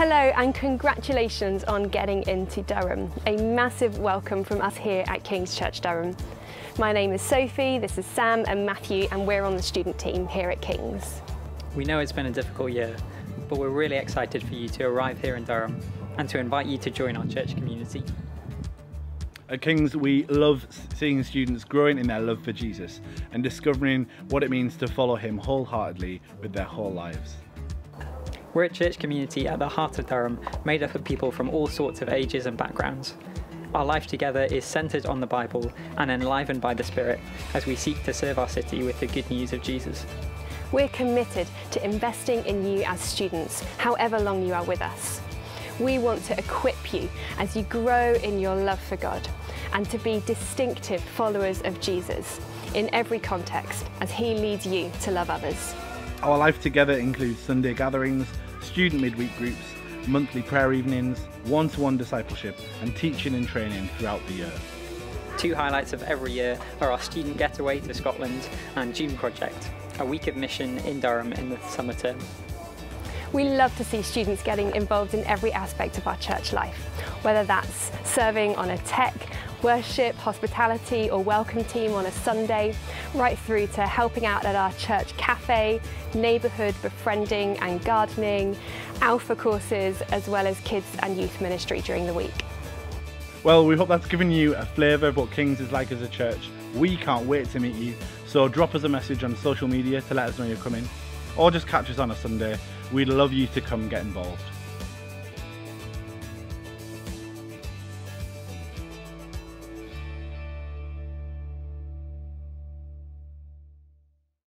Hello and congratulations on getting into Durham. A massive welcome from us here at Kings Church Durham. My name is Sophie, this is Sam and Matthew, and we're on the student team here at Kings. We know it's been a difficult year, but we're really excited for you to arrive here in Durham and to invite you to join our church community. At Kings, we love seeing students growing in their love for Jesus and discovering what it means to follow him wholeheartedly with their whole lives. We're a church community at the heart of Durham, made up of people from all sorts of ages and backgrounds. Our life together is centred on the Bible and enlivened by the Spirit as we seek to serve our city with the good news of Jesus. We're committed to investing in you as students, however long you are with us. We want to equip you as you grow in your love for God and to be distinctive followers of Jesus in every context as he leads you to love others. Our life together includes Sunday gatherings, student midweek groups, monthly prayer evenings, one-to-one discipleship and teaching and training throughout the year. Two highlights of every year are our student getaway to Scotland and June Project, a week of mission in Durham in the summer term. We love to see students getting involved in every aspect of our church life, whether that's serving on a tech, worship, hospitality or welcome team on a Sunday, right through to helping out at our church cafe, neighbourhood befriending and gardening, alpha courses, as well as kids and youth ministry during the week. Well, we hope that's given you a flavour of what Kings is like as a church. We can't wait to meet you, so drop us a message on social media to let us know you're coming, or just catch us on a Sunday. We'd love you to come get involved.